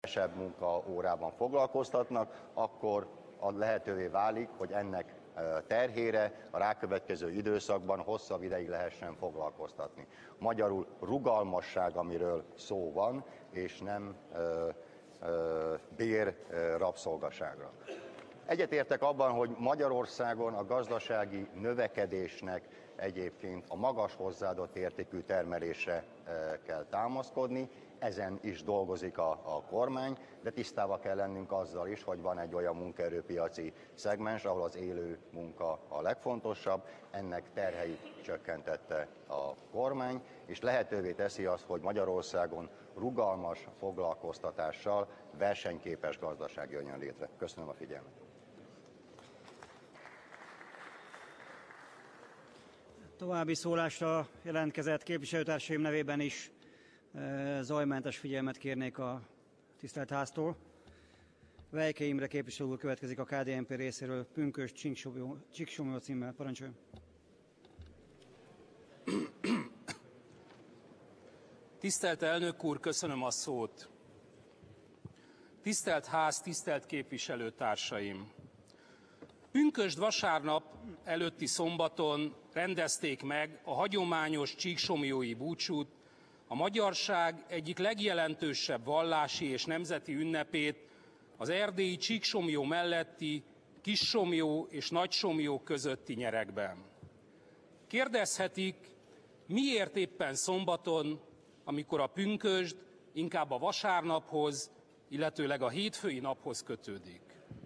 kevesebb munkaórában foglalkoztatnak, akkor lehetővé válik, hogy ennek terhére a rákövetkező időszakban hosszabb ideig lehessen foglalkoztatni. Magyarul rugalmasság, amiről szó van, és nem bér rabszolgaságra. Egyetértek abban, hogy Magyarországon a gazdasági növekedésnek egyébként a magas hozzáadott értékű termelésre kell támaszkodni, ezen is dolgozik a kormány, de tisztában kell lennünk azzal is, hogy van egy olyan munkaerőpiaci szegmens, ahol az élő munka a legfontosabb, ennek terheit csökkentette a kormány, és lehetővé teszi azt, hogy Magyarországon rugalmas foglalkoztatással versenyképes gazdaság jöjjön létre. Köszönöm a figyelmet. További szólásra jelentkezett képviselőtársaim nevében is zajmentes figyelmet kérnék a tisztelt háztól. Vejke Imre képviselő úr következik a KDNP részéről, Pünkösd Csíksomlyó címmel. Parancsoljon! Tisztelt elnök úr, köszönöm a szót! Tisztelt ház, tisztelt képviselőtársaim! Pünkösd vasárnap előtti szombaton rendezték meg a hagyományos csíksomlyói búcsút, a magyarság egyik legjelentősebb vallási és nemzeti ünnepét az erdélyi Csíksomlyó melletti Kissomlyó és Nagysomlyó közötti nyeregben. Kérdezhetik, miért éppen szombaton, amikor a pünkösd inkább a vasárnaphoz, illetőleg a hétfői naphoz kötődik.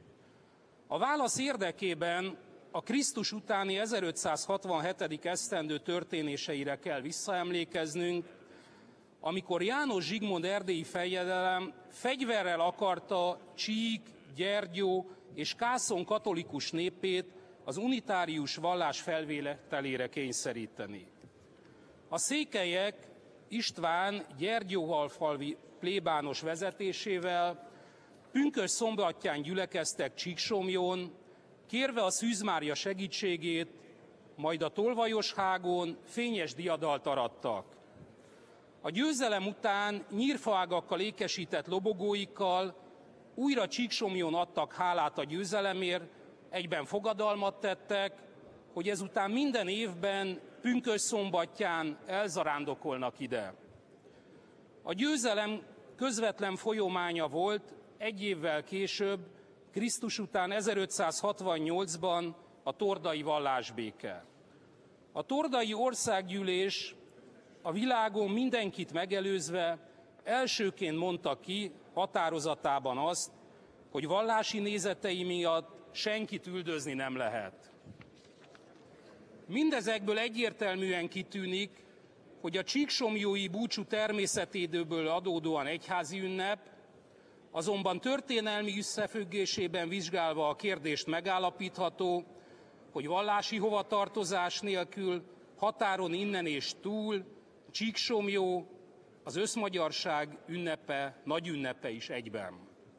A válasz érdekében a Krisztus utáni 1567. esztendő történéseire kell visszaemlékeznünk, amikor János Zsigmond erdélyi fejedelem fegyverrel akarta Csík, Gyergyó és Kászon katolikus népét az unitárius vallás felvételére kényszeríteni. A székelyek István gyergyóhalfalvi plébános vezetésével pünkösd szombatján gyülekeztek Csíksomlyón, kérve a Szűz Mária segítségét, majd a Tolvajoshágon fényes diadalt arattak. A győzelem után nyírfaágakkal ékesített lobogóikkal újra Csíksomlyón adtak hálát a győzelemért, egyben fogadalmat tettek, hogy ezután minden évben pünkösd szombatján elzarándokolnak ide. A győzelem közvetlen folyamánya volt egy évvel később, Krisztus után 1568-ban a tordai vallásbéke. A tordai országgyűlés a világon mindenkit megelőzve elsőként mondta ki határozatában azt, hogy vallási nézetei miatt senkit üldözni nem lehet. Mindezekből egyértelműen kitűnik, hogy a csíksomlyói búcsú természetéből adódóan egyházi ünnep, azonban történelmi összefüggésében vizsgálva a kérdést megállapítható, hogy vallási hovatartozás nélkül határon innen és túl Csíksomlyó az összmagyarság ünnepe, nagy ünnepe is egyben.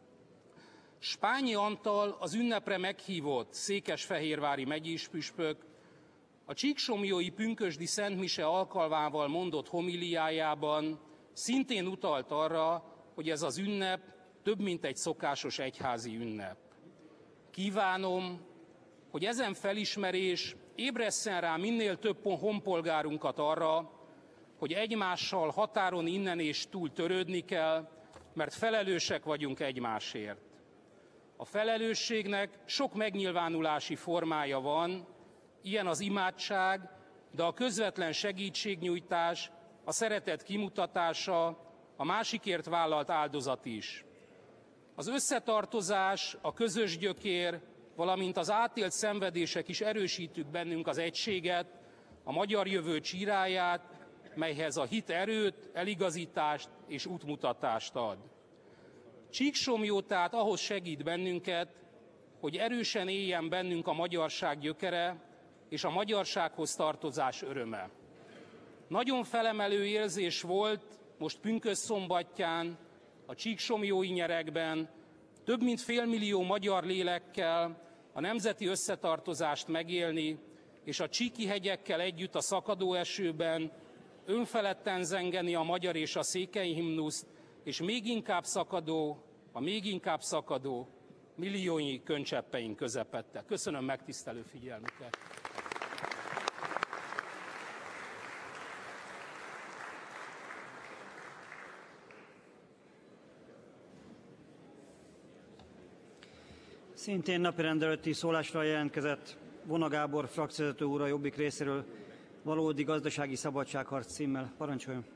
Spányi Antal, az ünnepre meghívott székesfehérvári megyéspüspök a csíksomlyói pünkösdi szentmise alkalmával mondott homiliájában szintén utalt arra, hogy ez az ünnep több, mint egy szokásos egyházi ünnep. Kívánom, hogy ezen felismerés ébresszen rá minél több honpolgárunkat arra, hogy egymással határon innen és túl törődni kell, mert felelősek vagyunk egymásért. A felelősségnek sok megnyilvánulási formája van, ilyen az imádság, de a közvetlen segítségnyújtás, a szeretet kimutatása, a másikért vállalt áldozat is. Az összetartozás, a közös gyökér, valamint az átélt szenvedések is erősítük bennünk az egységet, a magyar jövő csíráját, melyhez a hit erőt, eligazítást és útmutatást ad. Csíksomlyó tehát ahhoz segít bennünket, hogy erősen éljen bennünk a magyarság gyökere és a magyarsághoz tartozás öröme. Nagyon felemelő érzés volt most pünkösd szombatján, a csíksomlyói nyeregben, több mint 500 000 magyar lélekkel a nemzeti összetartozást megélni, és a csíki hegyekkel együtt a szakadó esőben önfeledten zengeni a magyar és a székely himnuszt, és még inkább szakadó, a még inkább szakadó milliónyi könycseppeink közepette. Köszönöm megtisztelő figyelmüket! Szintén napirend előtti szólásra jelentkezett Vona Gábor frakcióvezető úr a Jobbik részéről valódi gazdasági szabadságharc címmel. Parancsoljon!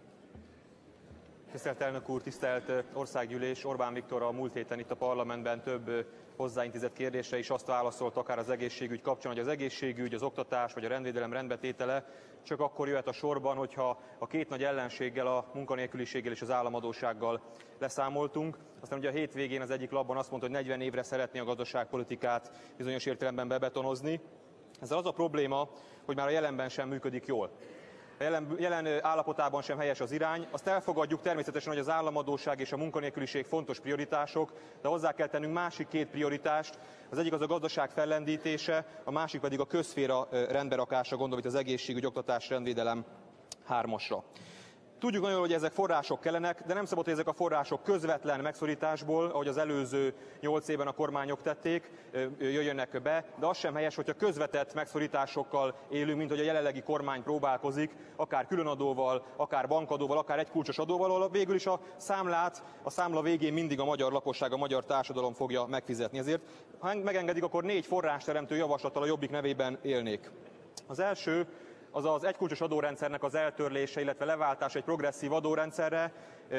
Tisztelt elnök úr, tisztelt országgyűlés! Orbán Viktor a múlt héten itt a parlamentben több hozzáintézett kérdésre is azt válaszolt, akár az egészségügy kapcsán, hogy az egészségügy, az oktatás vagy a rendvédelem rendbetétele csak akkor jöhet a sorban, hogyha a két nagy ellenséggel, a munkanélküliséggel és az államadóssággal leszámoltunk. Aztán ugye a hétvégén az egyik lapban azt mondta, hogy 40 évre szeretné a gazdaságpolitikát bizonyos értelemben bebetonozni. Ezzel az a probléma, hogy már a jelenben sem működik jól. A jelen állapotában sem helyes az irány. Azt elfogadjuk természetesen, hogy az államadósság és a munkanélküliség fontos prioritások, de hozzá kell tennünk másik két prioritást. Az egyik az a gazdaság fellendítése, a másik pedig a közszféra rendberakása, gondolom itt az egészségügy, oktatás, rendvédelem hármasra. Tudjuk nagyon, hogy ezek források kellenek, de nem szabad, hogy ezek a források közvetlen megszorításból, ahogy az előző 8 évben a kormányok tették, jöjjönek be, de az sem helyes, hogyha közvetett megszorításokkal élünk, mint hogy a jelenlegi kormány próbálkozik, akár különadóval, akár bankadóval, akár egykulcsos adóval, ahol végül is a számlát, a számla végén mindig a magyar lakosság, a magyar társadalom fogja megfizetni. Ezért, ha megengedik, akkor 4 forrásteremtő javaslattal a Jobbik nevében élnék. Az első az az egykulcsos adórendszernek az eltörlése, illetve leváltása egy progresszív adórendszerre,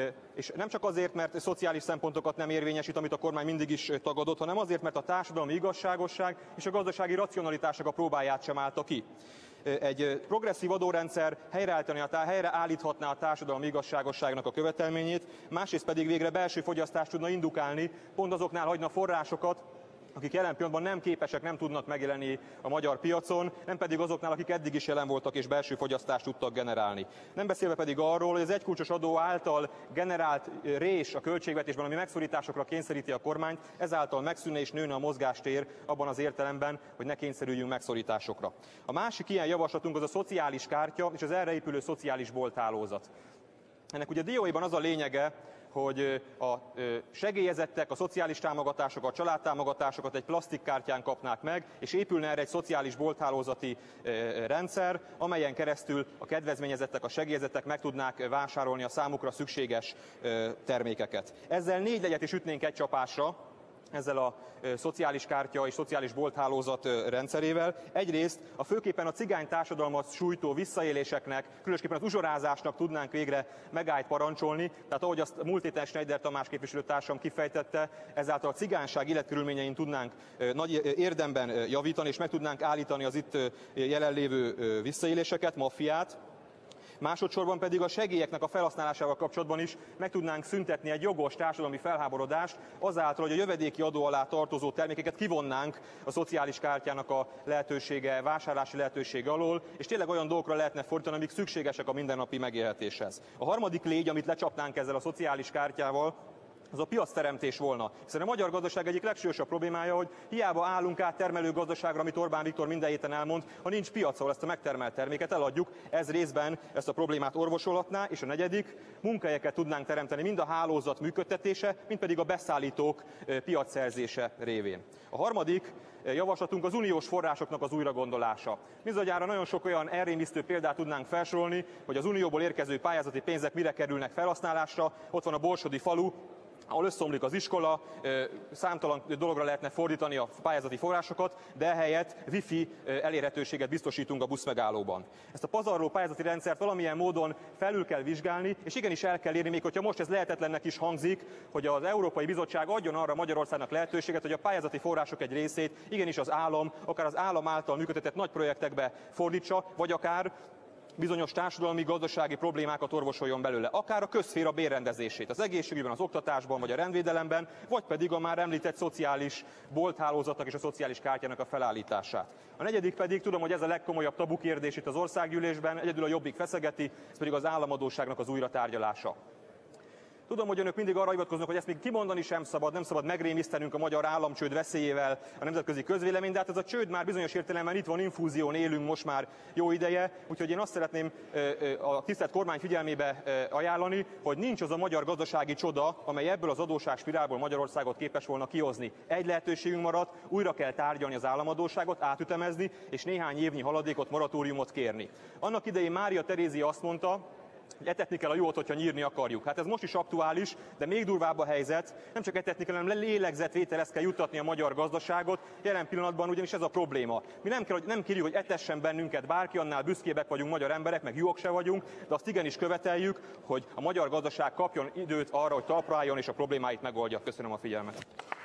és nem csak azért, mert szociális szempontokat nem érvényesít, amit a kormány mindig is tagadott, hanem azért, mert a társadalmi igazságosság és a gazdasági racionalitásnak a próbáját sem állta ki. Egy progresszív adórendszer helyreállíthatná a társadalmi igazságosságnak a követelményét, másrészt pedig végre belső fogyasztást tudna indukálni, pont azoknál hagyna forrásokat, akik jelen pillanatban nem képesek, nem tudnak megjelenni a magyar piacon, nem pedig azoknál, akik eddig is jelen voltak és belső fogyasztást tudtak generálni. Nem beszélve pedig arról, hogy az egykulcsos adó által generált rés a költségvetésben, ami megszorításokra kényszeríti a kormányt, ezáltal megszűnne és nőne a mozgástér abban az értelemben, hogy ne kényszerüljünk megszorításokra. A másik ilyen javaslatunk az a szociális kártya és az erre épülő szociális bolthálózat. Ennek ugye dióhéjban az a lényege, hogy a segélyezettek, a szociális támogatásokat, a családtámogatásokat egy plastikkártyán kapnák meg, és épülne erre egy szociális bolthálózati rendszer, amelyen keresztül a kedvezményezettek, a segélyezettek meg tudnák vásárolni a számukra szükséges termékeket. Ezzel 4 legyet is ütnénk egy csapásra, ezzel a szociális kártya és szociális bolthálózat rendszerével. Egyrészt a főképpen a cigány társadalmat sújtó visszaéléseknek, különösképpen az uzsorázásnak tudnánk végre megállt parancsolni, tehát ahogy azt múlt héten Schneider Tamás képviselőtársam kifejtette, ezáltal a cigányság életkörülményein tudnánk nagy érdemben javítani, és meg tudnánk állítani az itt jelenlévő visszaéléseket, maffiát. Másodszorban pedig a segélyeknek a felhasználásával kapcsolatban is meg tudnánk szüntetni egy jogos társadalmi felháborodást azáltal, hogy a jövedéki adó alá tartozó termékeket kivonnánk a szociális kártyának a lehetősége, vásárlási lehetősége alól, és tényleg olyan dolgokra lehetne fordítani, amik szükségesek a mindennapi megélhetéshez. A harmadik légy, amit lecsapnánk ezzel a szociális kártyával, az a piacteremtés volna. Hiszen a magyar gazdaság egyik legsúlyosabb problémája, hogy hiába állunk át termelő gazdaságra, amit Orbán Viktor minden héten elmond, ha nincs piac, ahol ezt a megtermelt terméket eladjuk, ez részben ezt a problémát orvosolhatná, és a negyedik, munkahelyeket tudnánk teremteni mind a hálózat működtetése, mind pedig a beszállítók piacszerzése révén. A harmadik javaslatunk az uniós forrásoknak az újragondolása. Bizonyára nagyon sok olyan elrémisztő példát tudnánk felsorolni, hogy az unióból érkező pályázati pénzek mire kerülnek felhasználásra. Ott van a borsodi falu, ahol összeomlik az iskola, számtalan dologra lehetne fordítani a pályázati forrásokat, de ehelyett wifi elérhetőséget biztosítunk a buszmegállóban. Ezt a pazarló pályázati rendszert valamilyen módon felül kell vizsgálni, és igenis el kell érni, még hogyha most ez lehetetlennek is hangzik, hogy az Európai Bizottság adjon arra Magyarországnak lehetőséget, hogy a pályázati források egy részét igenis az állam, akár az állam által működtetett nagy projektekbe fordítsa, vagy akár bizonyos társadalmi, gazdasági problémákat orvosoljon belőle, akár a közszféra bérrendezését, az egészségügyben, az oktatásban vagy a rendvédelemben, vagy pedig a már említett szociális bolthálózatnak és a szociális kártyának a felállítását. A negyedik pedig, tudom, hogy ez a legkomolyabb tabu kérdés itt az országgyűlésben, egyedül a Jobbik feszegeti, ez pedig az államadósságnak az újratárgyalása. Tudom, hogy önök mindig arra hivatkoznak, hogy ezt még kimondani sem szabad, nem szabad megrémisztenünk a magyar államcsőd veszélyével a nemzetközi közvélemény, de hát ez a csőd már bizonyos értelemben itt van, infúzión élünk most már jó ideje, úgyhogy én azt szeretném a tisztelt kormány figyelmébe ajánlani, hogy nincs az a magyar gazdasági csoda, amely ebből az adósságspirálból Magyarországot képes volna kihozni. Egy lehetőségünk maradt, újra kell tárgyalni az államadósságot, átütemezni, és néhány évnyi haladékot, moratóriumot kérni. Annak idején Mária Terézia azt mondta, hogy etetni kell a jót, hogyha nyírni akarjuk. Hát ez most is aktuális, de még durvább a helyzet. Nem csak etetni kell, hanem lélegzetvételhez kell juttatni a magyar gazdaságot. Jelen pillanatban ugyanis ez a probléma. Mi nem kérjük, hogy etessen bennünket bárki, annál büszkébbek vagyunk magyar emberek, meg juhok se vagyunk, de azt igenis követeljük, hogy a magyar gazdaság kapjon időt arra, hogy talpra álljon és a problémáit megoldja. Köszönöm a figyelmet.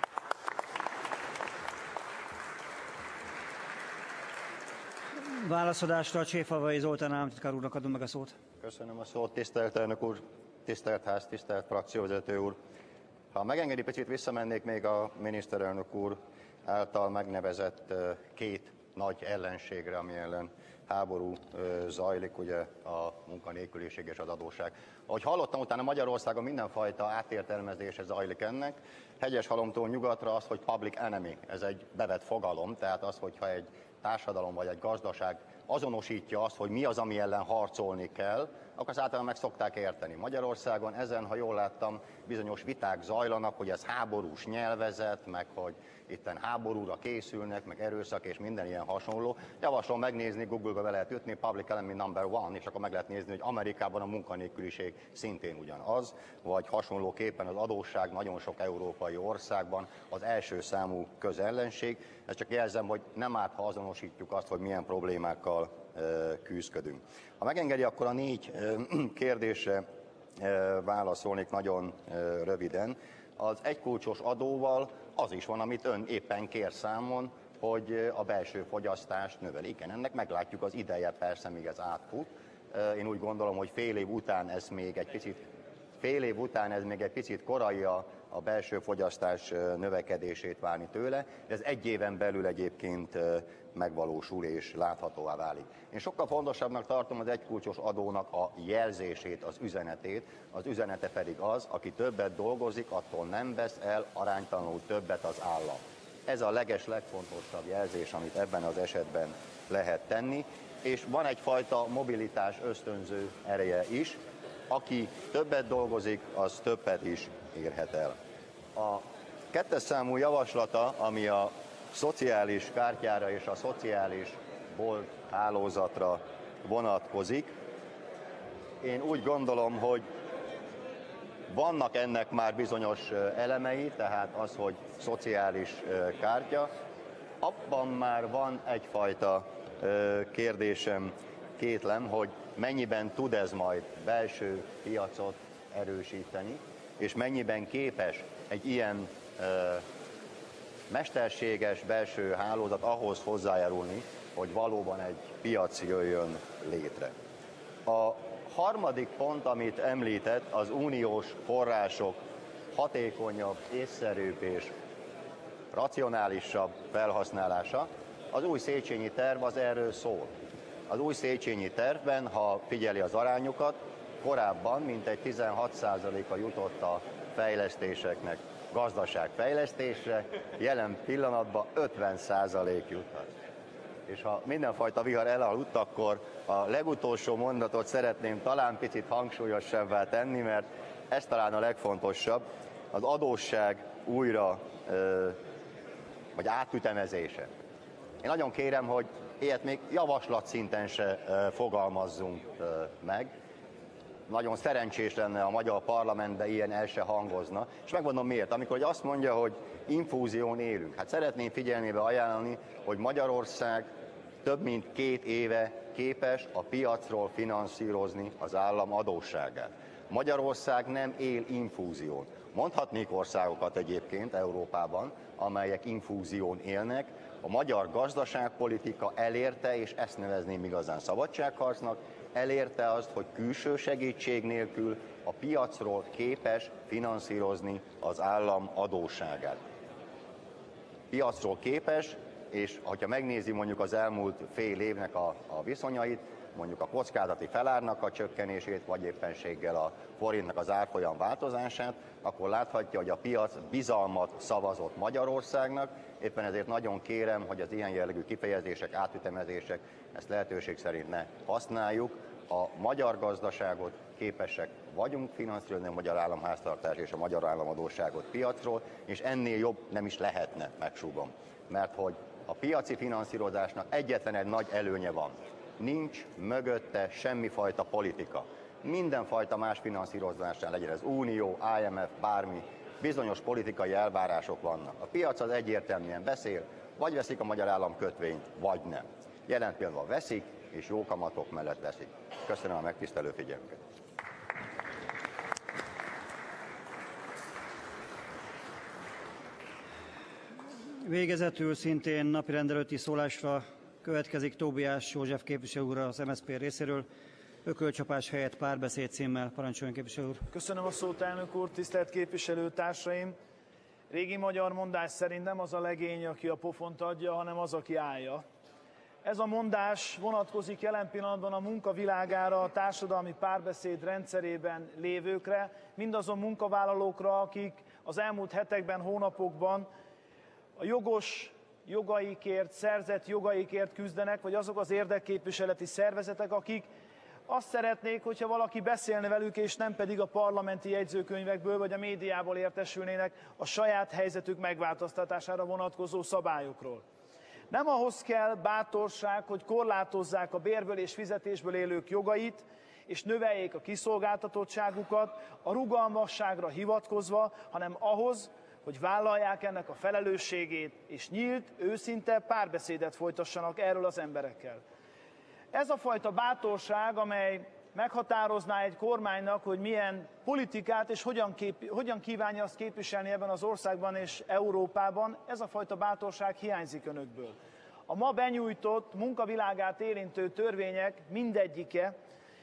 Válaszadásra Cséfalvai Zoltán államtitkár úrnak adom meg a szót. Köszönöm a szót, tisztelt elnök úr, tisztelt ház, tisztelt frakcióvezető úr. Ha megengedi, picit visszamennék még a miniszterelnök úr által megnevezett két nagy ellenségre, ami ellen háború zajlik, ugye a munkanélküliség és az adósság. Ahogy hallottam, utána Magyarországon mindenfajta átértelmezése zajlik ennek. Hegyeshalomtól nyugatra az, hogy public enemy, ez egy bevett fogalom, tehát az, hogyha egy társadalom vagy egy gazdaság azonosítja azt, hogy mi az, ami ellen harcolni kell, akkor azt általában meg szokták érteni. Magyarországon ezen, ha jól láttam, bizonyos viták zajlanak, hogy ez háborús nyelvezet, meg hogy itten háborúra készülnek, meg erőszak és minden ilyen hasonló. Javaslom megnézni, Google-ba be lehet ütni, Public Enemy number 1, és akkor meg lehet nézni, hogy Amerikában a munkanélküliség szintén ugyanaz, vagy hasonlóképpen az adósság nagyon sok európai országban az első számú közellenség. Ezt csak jelzem, hogy nem árt, ha azonosítjuk azt, hogy milyen problémákkal küzdködünk. Ha megengedi, akkor a 4 kérdésre válaszolnék nagyon röviden. Az egykulcsos adóval az is van, amit ön éppen kér számon, hogy a belső fogyasztást növeli. Igen, ennek meglátjuk az ideje, persze, míg ez átfut. Én úgy gondolom, hogy fél év után ez még egy picit korai a belső fogyasztás növekedését várni tőle, de ez egy éven belül egyébként megvalósul és láthatóvá válik. Én sokkal fontosabbnak tartom az egykulcsos adónak a jelzését, az üzenetét. Az üzenete pedig az, aki többet dolgozik, attól nem vesz el aránytalanul többet az állam. Ez a legfontosabb jelzés, amit ebben az esetben lehet tenni, és van egyfajta mobilitás ösztönző ereje is. Aki többet dolgozik, az többet is érhet el. A 2. számú javaslata, ami a szociális kártyára és a szociális bolt hálózatra vonatkozik, én úgy gondolom, hogy vannak ennek már bizonyos elemei, tehát az, hogy szociális kártya, abban már van egyfajta kérdésem, kétlem, hogy mennyiben tud ez majd belső piacot erősíteni, és mennyiben képes egy ilyen mesterséges belső hálózat ahhoz hozzájárulni, hogy valóban egy piac jöjjön létre. A harmadik pont, amit említett, az uniós források hatékonyabb, észszerűbb és racionálisabb felhasználása. Az új Széchenyi terv az erről szól. Az új Széchenyi tervben, ha figyeli az arányokat, korábban mintegy 16%-a jutott a fejlesztéseknek gazdaságfejlesztésre, jelen pillanatban 50% juthat. És ha mindenfajta vihar elaludt, akkor a legutolsó mondatot szeretném talán picit hangsúlyosabbá tenni, mert ez talán a legfontosabb, az adósság újra vagy átütemezése. Én nagyon kérem, hogy ilyet még javaslatszinten se fogalmazzunk meg. Nagyon szerencsés lenne a magyar parlamentben ilyen el se hangozna. És megmondom miért. Amikor azt mondja, hogy infúzión élünk, hát szeretném figyelmébe ajánlani, hogy Magyarország több mint 2 éve képes a piacról finanszírozni az állam adósságát. Magyarország nem él infúzión. Mondhatnék országokat egyébként Európában, amelyek infúzión élnek. A magyar gazdaságpolitika elérte, és ezt nevezném igazán szabadságharcnak, elérte azt, hogy külső segítség nélkül a piacról képes finanszírozni az állam adósságát. Piacról képes, és ha megnézi mondjuk az elmúlt fél évnek a viszonyait, mondjuk a kockázati felárnak a csökkenését, vagy éppenséggel a forintnak az árfolyam változását, akkor láthatja, hogy a piac bizalmat szavazott Magyarországnak. Éppen ezért nagyon kérem, hogy az ilyen jellegű kifejezések, átütemezések, ezt lehetőség szerint ne használjuk. A magyar gazdaságot képesek vagyunk finanszírozni, a magyar államháztartás és a magyar államadósságot piacról, és ennél jobb nem is lehetne, megsúgom. Mert hogy a piaci finanszírozásnak egyetlen egy nagy előnye van. Nincs mögötte semmifajta politika. Mindenfajta más finanszírozásnál, legyen ez Unió, IMF, bármi, bizonyos politikai elvárások vannak. A piac az egyértelműen beszél, vagy veszik a magyar állam kötvényt, vagy nem. Jelen pillanatban veszik, és jó kamatok mellett veszik. Köszönöm a megtisztelő figyelmüket. Végezetül szintén napirend előtti szólásra következik Tóbiás József képviselő úr az MSZP részéről. Ökölcsapás helyett párbeszéd címmel. Parancsoljon, képviselő úr. Köszönöm a szót, elnök úr, tisztelt képviselőtársaim! Régi magyar mondás szerint nem az a legény, aki a pofont adja, hanem az, aki állja. Ez a mondás vonatkozik jelen pillanatban a munkavilágára, a társadalmi párbeszéd rendszerében lévőkre, mindazon munkavállalókra, akik az elmúlt hetekben, hónapokban a jogos jogaikért, szerzett jogaikért küzdenek, vagy azok az érdekképviseleti szervezetek, akik azt szeretnék, hogyha valaki beszélne velük, és nem pedig a parlamenti jegyzőkönyvekből vagy a médiából értesülnének a saját helyzetük megváltoztatására vonatkozó szabályokról. Nem ahhoz kell bátorság, hogy korlátozzák a bérből és fizetésből élők jogait, és növeljék a kiszolgáltatottságukat a rugalmasságra hivatkozva, hanem ahhoz, hogy vállalják ennek a felelősségét, és nyílt, őszinte párbeszédet folytassanak erről az emberekkel. Ez a fajta bátorság, amely meghatározná egy kormánynak, hogy milyen politikát és hogyan kívánja azt képviselni ebben az országban és Európában, ez a fajta bátorság hiányzik önökből. A ma benyújtott munkavilágát érintő törvények mindegyike,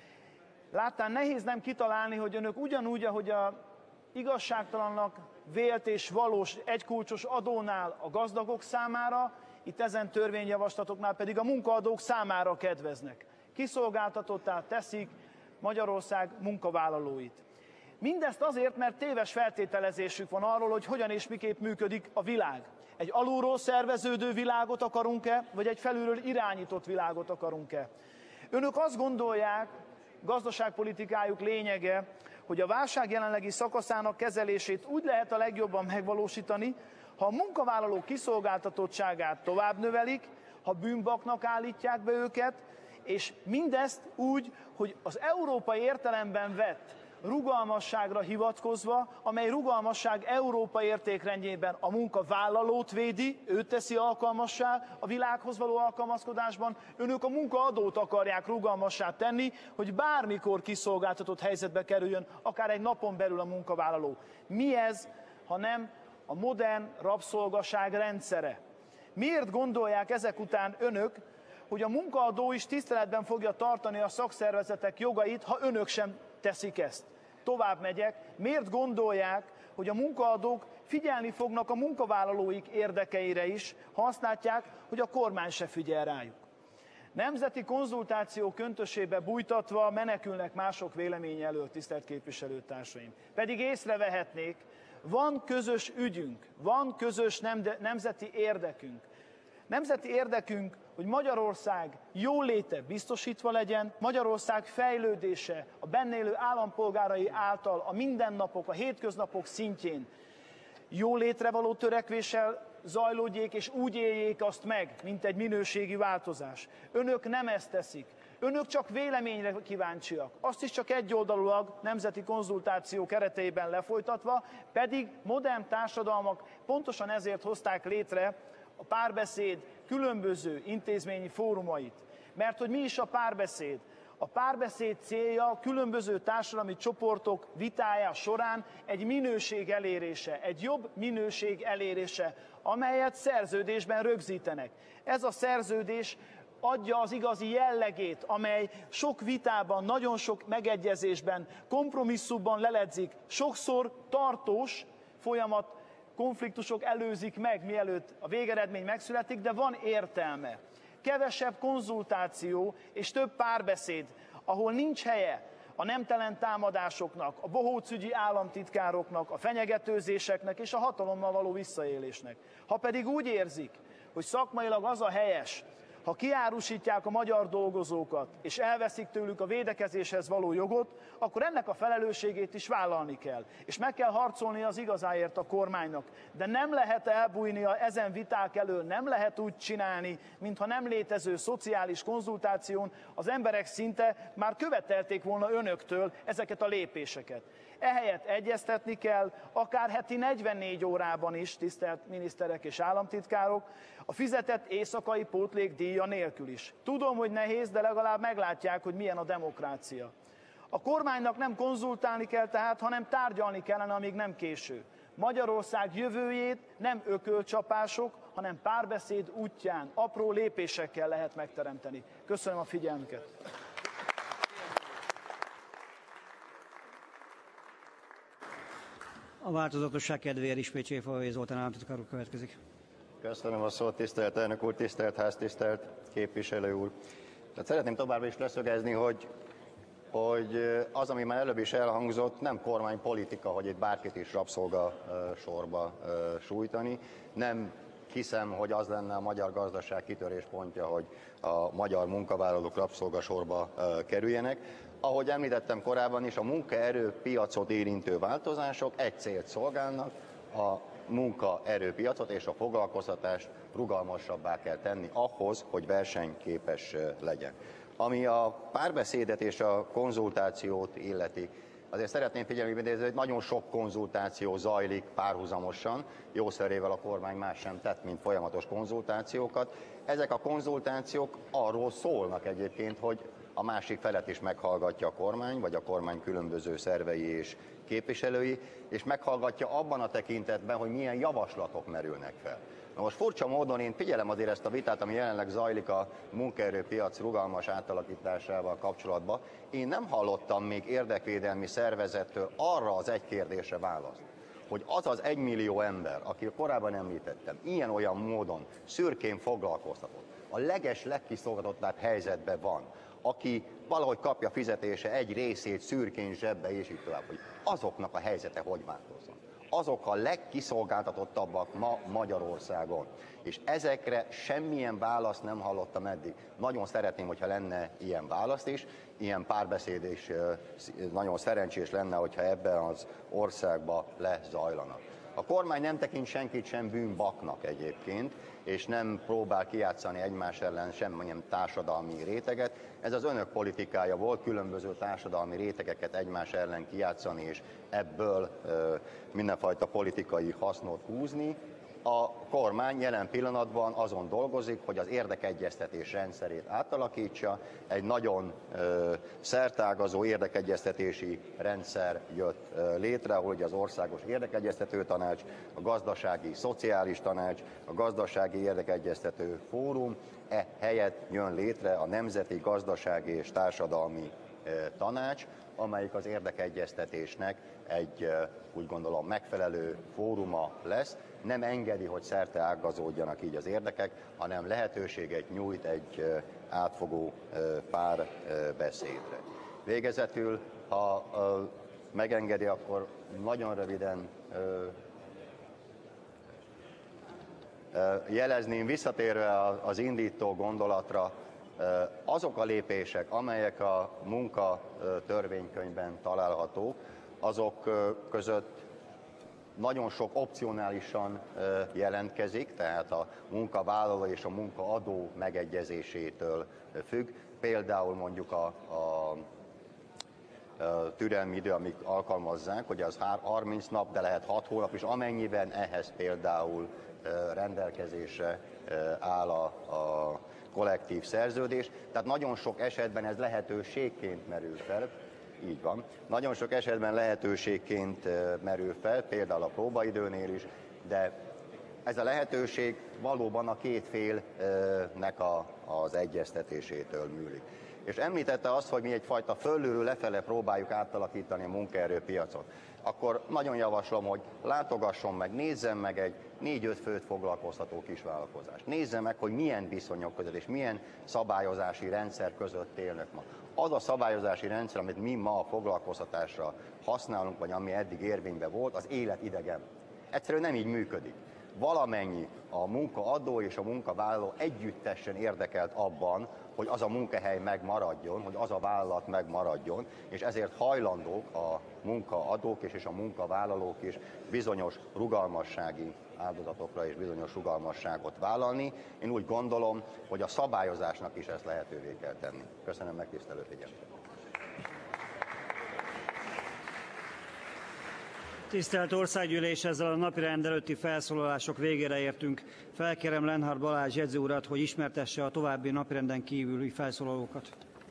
láttán nehéz nem kitalálni, hogy önök ugyanúgy, ahogy a igazságtalannak vélt és valós egykulcsos adónál a gazdagok számára, itt ezen törvényjavaslatoknál pedig a munkaadók számára kedveznek. Kiszolgáltatottá teszik Magyarország munkavállalóit. Mindezt azért, mert téves feltételezésük van arról, hogy hogyan és miképp működik a világ. Egy alulról szerveződő világot akarunk-e, vagy egy felülről irányított világot akarunk-e? Önök azt gondolják, gazdaságpolitikájuk lényege, hogy a válság jelenlegi szakaszának kezelését úgy lehet a legjobban megvalósítani, ha a munkavállalók kiszolgáltatottságát tovább növelik, ha bűnbaknak állítják be őket, és mindezt úgy, hogy az európai értelemben vett rugalmasságra hivatkozva, amely rugalmasság Európa értékrendjében a munkavállalót védi, őt teszi alkalmassá a világhoz való alkalmazkodásban, önök a munkaadót akarják rugalmassá tenni, hogy bármikor kiszolgáltatott helyzetbe kerüljön, akár egy napon belül a munkavállaló. Mi ez, ha nem a modern rabszolgaság rendszere? Miért gondolják ezek után önök, hogy a munkaadó is tiszteletben fogja tartani a szakszervezetek jogait, ha önök sem teszik ezt? Tovább megyek, miért gondolják, hogy a munkaadók figyelni fognak a munkavállalóik érdekeire is, ha azt látják, hogy a kormány se figyel rájuk? Nemzeti konzultáció köntösébe bújtatva menekülnek mások véleménye elől, tisztelt képviselőtársaim. Pedig észrevehetnék, van közös ügyünk, van közös nemzeti érdekünk. Nemzeti érdekünk, hogy Magyarország jóléte biztosítva legyen, Magyarország fejlődése a benne élő állampolgárai által a mindennapok, a hétköznapok szintjén jólétre való törekvéssel zajlódjék, és úgy éljék azt meg, mint egy minőségi változás. Önök nem ezt teszik. Önök csak véleményre kíváncsiak. Azt is csak egyoldalúlag nemzeti konzultáció keretében lefolytatva, pedig modern társadalmak pontosan ezért hozták létre a párbeszéd különböző intézményi fórumait. Mert hogy mi is a párbeszéd? A párbeszéd célja a különböző társadalmi csoportok vitája során egy minőség elérése, egy jobb minőség elérése, amelyet szerződésben rögzítenek. Ez a szerződés adja az igazi jellegét, amely sok vitában, nagyon sok megegyezésben, kompromisszumban leledzik, sokszor tartós folyamat, konfliktusok előzik meg, mielőtt a végeredmény megszületik, de van értelme. kevesebb konzultáció és több párbeszéd, ahol nincs helye a nemtelen támadásoknak, a bohócügyi államtitkároknak, a fenyegetőzéseknek és a hatalommal való visszaélésnek. Ha pedig úgy érzik, hogy szakmailag az a helyes, ha kiárusítják a magyar dolgozókat, és elveszik tőlük a védekezéshez való jogot, akkor ennek a felelősségét is vállalni kell. És meg kell harcolni az igazáért a kormánynak. De nem lehet elbújni ezen viták elől, nem lehet úgy csinálni, mintha nem létező szociális konzultáción az emberek szinte már követelték volna önöktől ezeket a lépéseket. Ehelyett egyeztetni kell, akár heti 44 órában is, tisztelt miniszterek és államtitkárok, a fizetett éjszakai pótlék díja nélkül is. Tudom, hogy nehéz, de legalább meglátják, hogy milyen a demokrácia. A kormánynak nem konzultálni kell tehát, hanem tárgyalni kellene, amíg nem késő. Magyarország jövőjét nem ökölcsapások, hanem párbeszéd útján, apró lépésekkel lehet megteremteni. Köszönöm a figyelmüket! A változatosság kedvéért ismét Cséfalvai Zoltán államtitkár úr következik. Köszönöm a szót, tisztelt elnök úr, tisztelt ház, tisztelt képviselő úr. Tehát szeretném továbbra is leszögezni, hogy az, ami már előbb is elhangzott, nem kormánypolitika, hogy itt bárkit is rabszolga sorba sújtani. Nem hiszem, hogy az lenne a magyar gazdaság kitöréspontja, hogy a magyar munkavállalók rabszolgasorba kerüljenek. Ahogy említettem korábban is, a munkaerőpiacot érintő változások egy célt szolgálnak, a munkaerőpiacot és a foglalkoztatást rugalmasabbá kell tenni ahhoz, hogy versenyképes legyen. Ami a párbeszédet és a konzultációt illeti, azért szeretném figyelni, hogy nagyon sok konzultáció zajlik párhuzamosan, jószerével a kormány más sem tett, mint folyamatos konzultációkat. Ezek a konzultációk arról szólnak egyébként, hogy a másik felet is meghallgatja a kormány, vagy a kormány különböző szervei és képviselői, és meghallgatja abban a tekintetben, hogy milyen javaslatok merülnek fel. Na most furcsa módon én figyelem azért ezt a vitát, ami jelenleg zajlik a munkaerőpiac rugalmas átalakításával kapcsolatban. Én nem hallottam még érdekvédelmi szervezettől arra az egy kérdésre választ, hogy az az 1 millió ember, aki korábban említettem, ilyen-olyan módon szürkén foglalkoztatott, a legkiszolgáltatottabb helyzetben van, aki valahogy kapja fizetése egy részét szürkén zsebbe, és így tovább, hogy azoknak a helyzete hogy változzon. Azok a legkiszolgáltatottabbak ma Magyarországon. És ezekre semmilyen választ nem hallottam eddig. Nagyon szeretném, hogyha lenne ilyen választ is, ilyen párbeszéd is nagyon szerencsés lenne, hogyha ebben az országban lezajlana. A kormány nem tekint senkit sem bűnbaknak egyébként, és nem próbál kijátszani egymás ellen semmilyen társadalmi réteget. Ez az önök politikája volt, különböző társadalmi rétegeket egymás ellen kijátszani, és ebből mindenfajta politikai hasznot húzni. A kormány jelen pillanatban azon dolgozik, hogy az érdekegyeztetés rendszerét átalakítsa. Egy nagyon szertágazó érdekegyeztetési rendszer jött létre, hogy az Országos Érdekegyeztető Tanács, a Gazdasági Szociális Tanács, a Gazdasági Érdekegyeztető Fórum, helyett jön létre a Nemzeti Gazdasági és Társadalmi Tanács, amelyik az érdekegyeztetésnek egy, úgy gondolom, megfelelő fóruma lesz. Nem engedi, hogy szerteágazódjanak így az érdekek, hanem lehetőséget nyújt egy átfogó párbeszédre. Végezetül, ha megengedi, akkor nagyon röviden jelezném, visszatérve az indító gondolatra, azok a lépések, amelyek a munkatörvénykönyvben találhatók, azok között nagyon sok opcionálisan jelentkezik, tehát a munkavállaló és a munkaadó megegyezésétől függ. Például mondjuk a türelmi idő, amíg alkalmazzák, hogy az 30 nap, de lehet 6 hónap is, amennyiben ehhez például rendelkezésre áll a kollektív szerződés. Tehát nagyon sok esetben ez lehetőségként merül fel. Így van. Nagyon sok esetben lehetőségként merül fel, például a próbaidőnél is, de ez a lehetőség valóban a két félnek az egyeztetésétől múlik. És említette azt, hogy mi egyfajta fölülről lefele próbáljuk átalakítani a munkaerőpiacot. Akkor nagyon javaslom, hogy látogasson meg, nézzen meg egy 4-5 főt foglalkoztató kisvállalkozást. Nézze meg, hogy milyen viszonyok között és milyen szabályozási rendszer között élnek ma. Az a szabályozási rendszer, amit mi ma a foglalkoztatásra használunk, vagy ami eddig érvényben volt, az életidegen. Egyszerűen nem így működik. Valamennyi a munkaadó és a munkavállaló együttesen érdekelt abban, hogy az a munkahely megmaradjon, hogy az a vállalat megmaradjon, és ezért hajlandók a munkaadók és a munkavállalók is bizonyos rugalmassági áldozatokra és bizonyos rugalmasságot vállalni. Én úgy gondolom, hogy a szabályozásnak is ezt lehetővé kell tenni. Köszönöm megtisztelő figyelmet. Tisztelt Országgyűlés, ezzel a napirend előtti felszólalások végére értünk. Felkérem Lenhard Balázs jegyző urat, hogy ismertesse a további napirenden kívüli felszólalókat.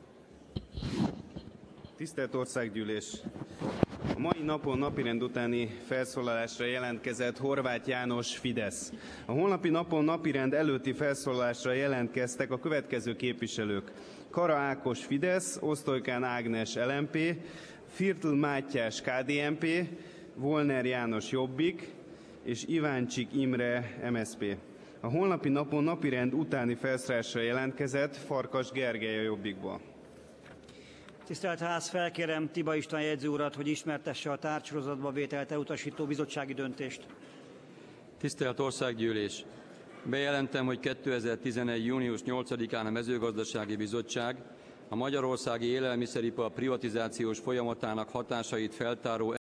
Tisztelt Országgyűlés! A mai napon napirend utáni felszólalásra jelentkezett Horváth János, Fidesz. A holnapi napon napirend előtti felszólalásra jelentkeztek a következő képviselők: Kara Ákos, Fidesz, Osztolykán Ágnes, LMP, Firtl Mátyás, KDNP, Volner János, Jobbik, és Iváncsik Imre, MSZP. A holnapi napon napirend utáni felszólalásra jelentkezett Farkas Gergely, a Jobbikból. Tisztelt Ház, felkérem Tiba István jegyző urat, hogy ismertesse a tárgysorozatba vételt elutasító bizottsági döntést. Tisztelt Országgyűlés! Bejelentem, hogy 2011. június 8-án a Mezőgazdasági Bizottság a magyarországi élelmiszeripar privatizációs folyamatának hatásait feltáró